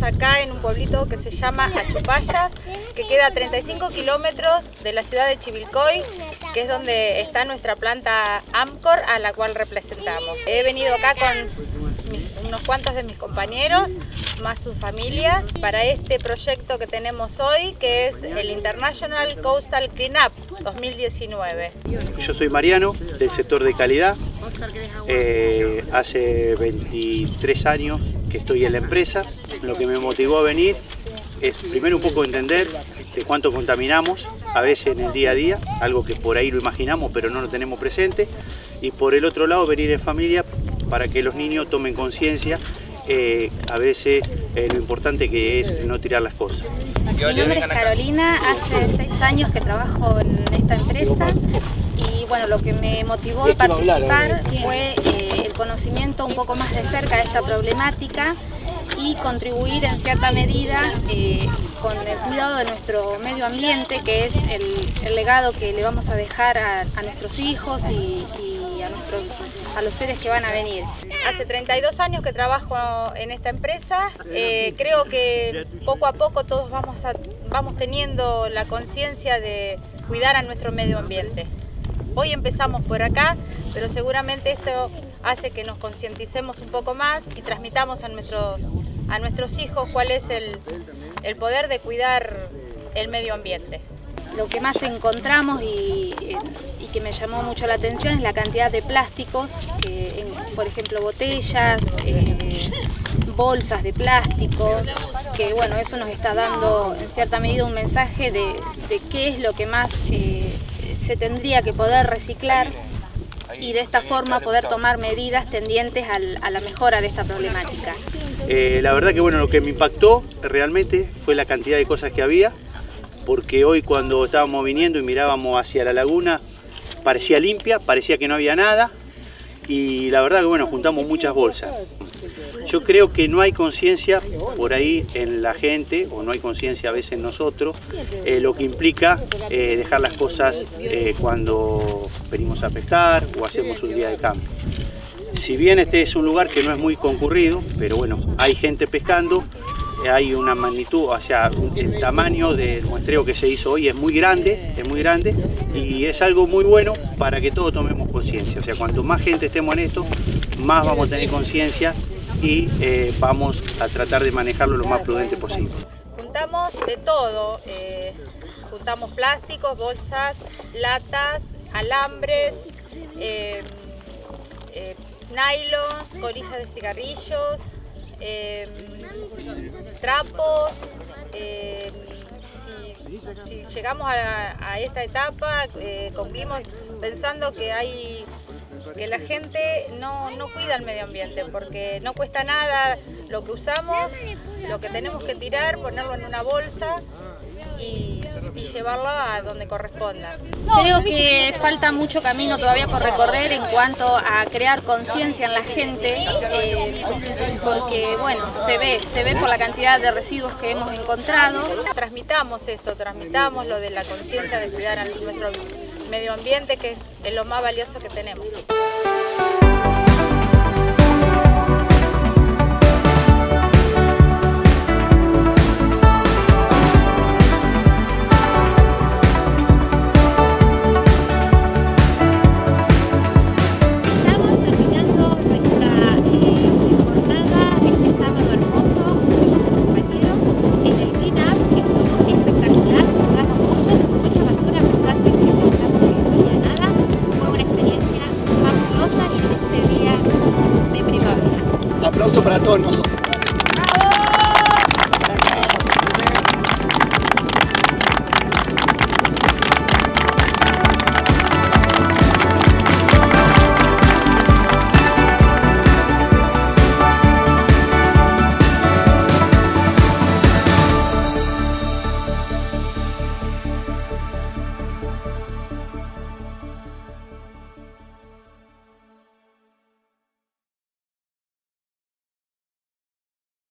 acá en un pueblito que se llama Achupayas, que queda a 35 kilómetros de la ciudad de Chivilcoy, que es donde está nuestra planta Amcor, a la cual representamos. He venido acá con unos cuantos de mis compañeros, más sus familias, para este proyecto que tenemos hoy, que es el International Coastal Cleanup 2019. Yo soy Mariano, del sector de calidad. Hace 23 años que estoy en la empresa. Lo que me motivó a venir es primero un poco entender de cuánto contaminamos, a veces en el día a día, algo que por ahí lo imaginamos pero no lo tenemos presente, y por el otro lado venir en familia para que los niños tomen conciencia a veces lo importante que es no tirar las cosas. Mi nombre es Carolina, hace 6 años que trabajo en esta empresa y bueno, lo que me motivó a participar fue el conocimiento un poco más de cerca de esta problemática y contribuir en cierta medida con el cuidado de nuestro medio ambiente, que es el legado que le vamos a dejar a nuestros hijos y a los seres que van a venir. Hace 32 años que trabajo en esta empresa. Creo que poco a poco todos vamos teniendo la conciencia de cuidar a nuestro medio ambiente. Hoy empezamos por acá, pero seguramente esto hace que nos concienticemos un poco más y transmitamos a nuestros hijos cuál es el poder de cuidar el medio ambiente. Lo que más encontramos y que me llamó mucho la atención es la cantidad de plásticos, por ejemplo botellas, bolsas de plástico, que bueno, eso nos está dando en cierta medida un mensaje de qué es lo que más se tendría que poder reciclar y de esta forma poder tomar medidas tendientes a la mejora de esta problemática. La verdad que bueno, lo que me impactó realmente fue la cantidad de cosas que había, porque hoy cuando estábamos viniendo y mirábamos hacia la laguna parecía limpia, parecía que no había nada, y la verdad que bueno, juntamos muchas bolsas. Yo creo que no hay conciencia por ahí en la gente, o no hay conciencia a veces en nosotros, lo que implica dejar las cosas cuando venimos a pescar o hacemos un día de campo. Si bien este es un lugar que no es muy concurrido, pero bueno, hay gente pescando, hay una magnitud, o sea, el tamaño del muestreo que se hizo hoy es muy grande y es algo muy bueno para que todos tomemos conciencia. O sea, cuanto más gente estemos en esto, más vamos a tener conciencia y vamos a tratar de manejarlo lo más prudente posible. Juntamos de todo, juntamos plásticos, bolsas, latas, alambres, nylons, colillas de cigarrillos, trapos. Si llegamos a esta etapa, cumplimos pensando que la gente no cuida el medio ambiente, porque no cuesta nada lo que usamos, lo que tenemos que tirar, ponerlo en una bolsa y llevarlo a donde corresponda. Creo que falta mucho camino todavía por recorrer en cuanto a crear conciencia en la gente, porque bueno, se ve por la cantidad de residuos que hemos encontrado. Transmitamos esto, transmitamos lo de la conciencia de cuidar a nuestro medio ambiente, que es lo más valioso que tenemos. Aplauso para todos nosotros.